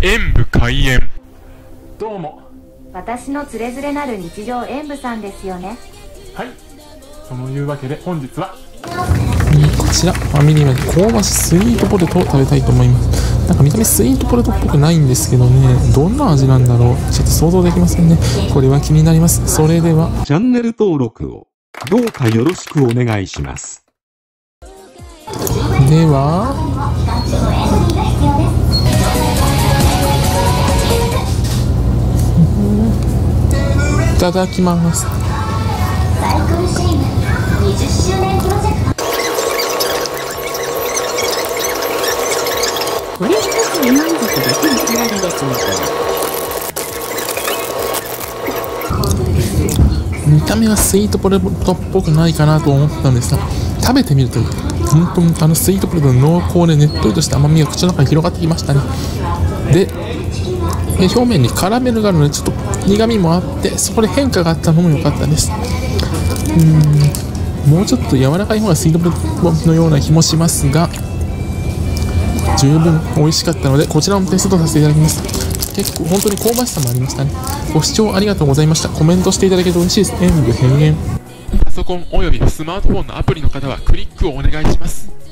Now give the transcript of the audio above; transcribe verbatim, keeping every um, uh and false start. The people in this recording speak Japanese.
演武開演。どうも。 私のつれづれなる日常演武さんですよね。 はい。そのいうわけで本日はこちらファミリーマート香ばしスイートポテトを食べたいと思います。なんか見た目スイートポテトっぽくないんですけどね、どんな味なんだろう、ちょっと想像できませんね。これは気になります。それではチャンネル登録をどうかよろしくお願いします。 では、いただきます。 サイクルシェイムにじゅっしゅうねんプロジェクト。これ一つで満足できるサラダですね。 見た目はスイートポテトっぽくないかなと思ったんですが、食べてみると本当にあのスイートポテトの濃厚でねっとりとした甘みが口の中に広がってきましたね。で、え表面にカラメルがあるのでちょっと苦みもあって、そこで変化があったのも良かったです。うーんもうちょっと柔らかい方がスイートポテトのような気もしますが、十分美味しかったのでこちらもテストさせていただきます。結構本当に香ばしさもありましたね。ご視聴ありがとうございました。コメントしていただけると嬉しいです。演武閉園。 パソコンおよびスマートフォンのアプリの方はクリックをお願いします。